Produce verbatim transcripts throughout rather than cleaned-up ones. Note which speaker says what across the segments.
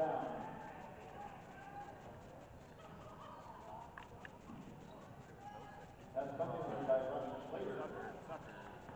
Speaker 1: That's coming in by Ronnie Slater.
Speaker 2: Sucker, sucker.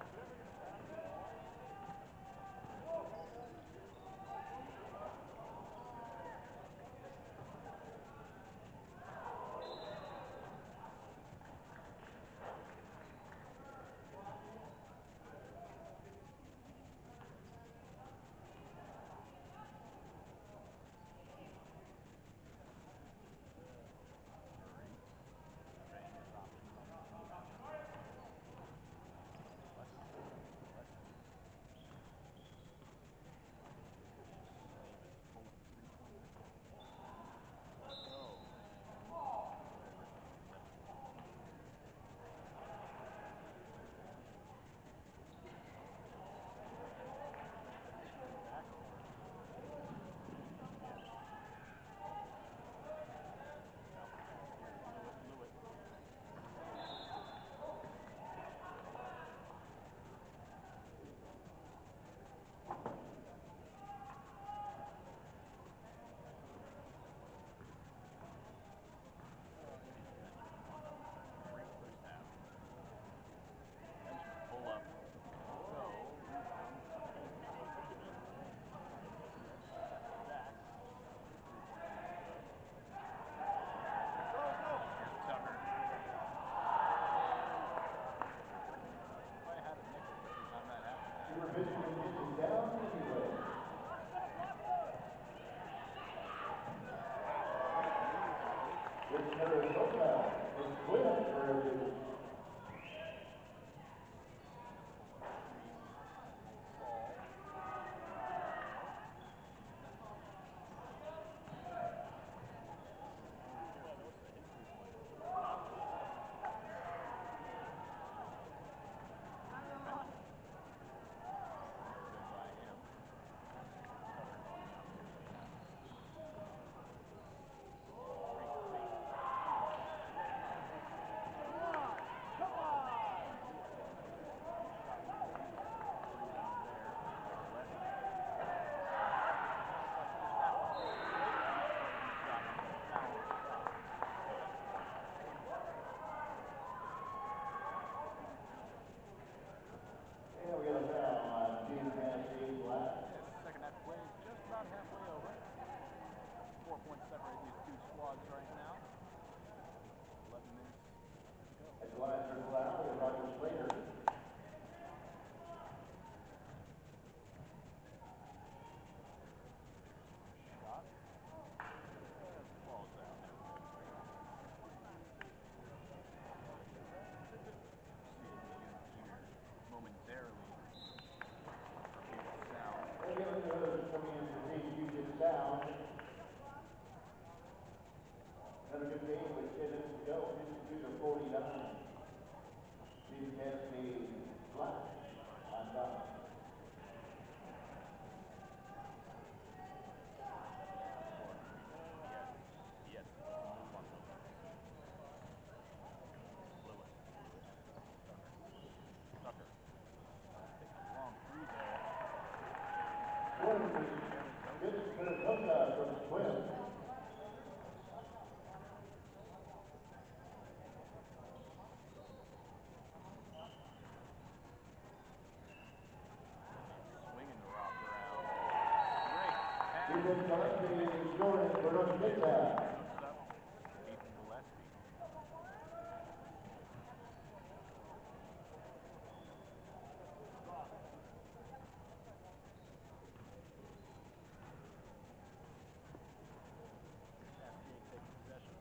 Speaker 1: And we got a foul on Team Cascade Black.
Speaker 2: Yes, second half play is just about halfway over. Four points separate these two squads right now. Eleven minutes to go.
Speaker 1: At the line for the foul, we have Roger Slater.
Speaker 2: Shot. As the ball's out. See it begin here momentarily. Puget Sound.
Speaker 1: And the other notice coming in for Team Puget Sound. Another good game with ten minutes to go, fifty-two to forty-nine. Team Cascade Black on top.
Speaker 2: Yes, yes. Lewis. Tucker. Take a long three there.
Speaker 1: Good Saratoga from swim.
Speaker 2: Swinging the rock around. Great pass.
Speaker 1: Ethan Gillespie scoring for North Midtown.
Speaker 2: Hooks up. Ethan Gillespie. Cascade taking possession.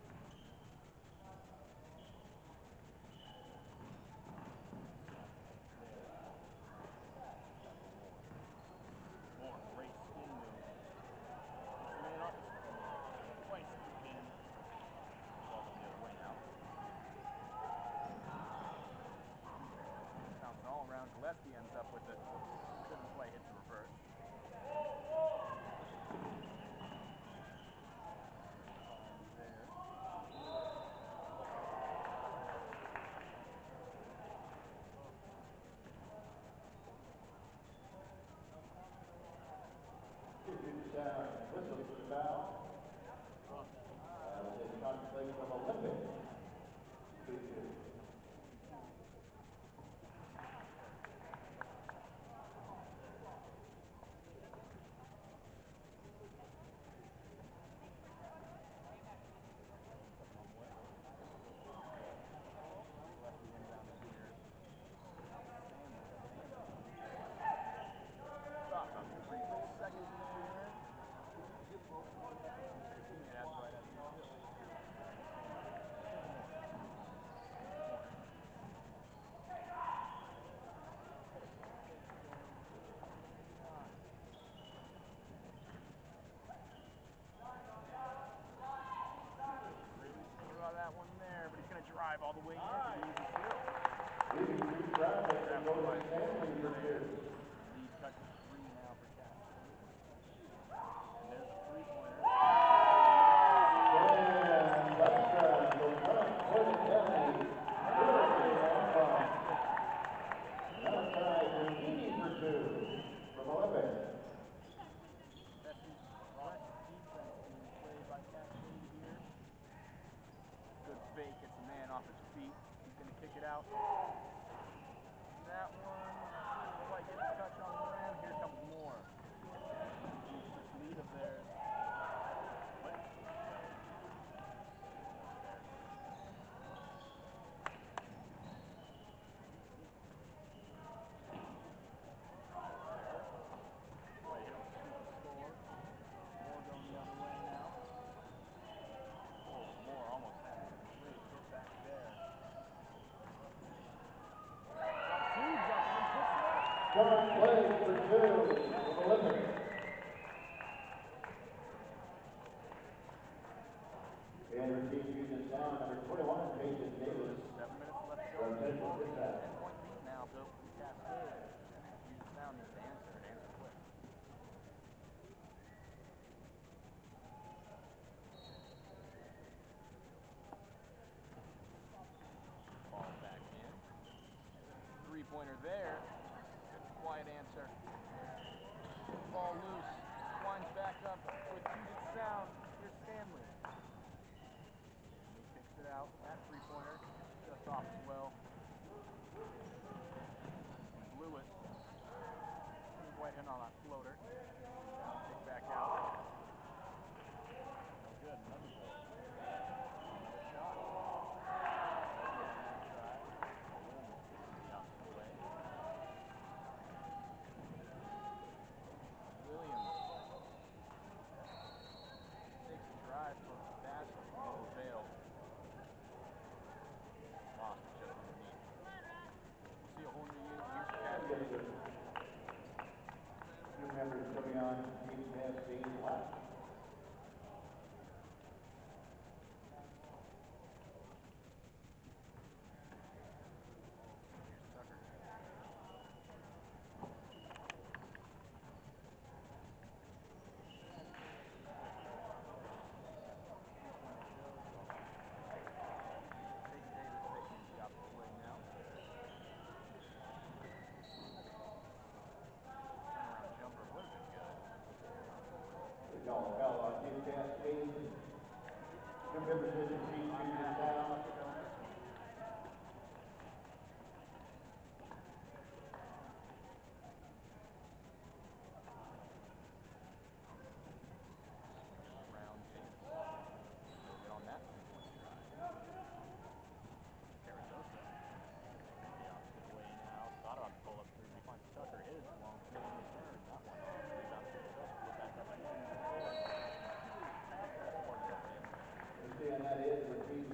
Speaker 2: More great spin move. Puts the man off his twice again.
Speaker 1: whistle for the foul. That was in contemplation of Olympic. two two.
Speaker 2: Drive all the way in to lose the two.
Speaker 1: Leading two drive, but they're going to Stanley for two.
Speaker 2: Lead cut to three now for Cascade. And there's a three-pointer.
Speaker 1: And Lextra will not put it down. Outside, Rahimi for two from Olympic.
Speaker 2: That's the press defense being played by Cascade here. Good fake, gets the man off his feet. He's going to kick it out. That one didn't quite get the touch on the rim. Here comes more. This lead of theirs. What? Right here, super score. More going the other way now. Oh, more almost had a great hit back there. Two jumping and puts it up.
Speaker 1: Short play for two from Olympic. And receive Puget down, number twenty-one, Peyton Davis.
Speaker 2: Seven minutes left to go.
Speaker 1: From Central this half.
Speaker 2: ten-point lead now built for the Cascade. Puget Sound needs to answer and answer quick. Ball back in. Three-pointer there. Good quiet answer. Ball loose. Winds back up with Puget Sound. Here's Stanley. Stanley kicks it out. That three-pointer just off as well. He blew it. Didn't quite hit on that floater. Rebound, kick back out. No good. Another ball. Another shot. Williams takes a drive for the basket, no avail. Lost it just underneath. We'll see a whole new unit. Here's Cascade.
Speaker 1: New members coming on Team Cascade left.
Speaker 2: Here's Tucker.
Speaker 1: No, hell on Team Cascade. New members in the team, Puget Sound.
Speaker 2: Around Davis. He'll get on that three-point drive. Carrizosa. The opposite way now. Thought about the pull-up three. He finds Tucker. His long swing return. That one. Rebound Carrizosa. Put back up again.
Speaker 1: You see on that is with Team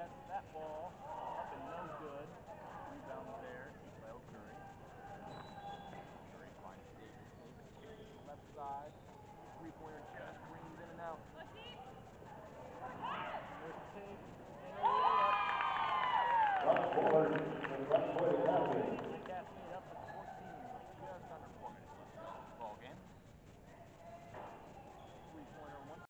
Speaker 2: passes that ball up and no good. Rebound there by O'Curry. Curry finds Davis. Davis kicks to the left side. Three-pointer just rings in and out. There's the tape. And a layup.
Speaker 1: Front court.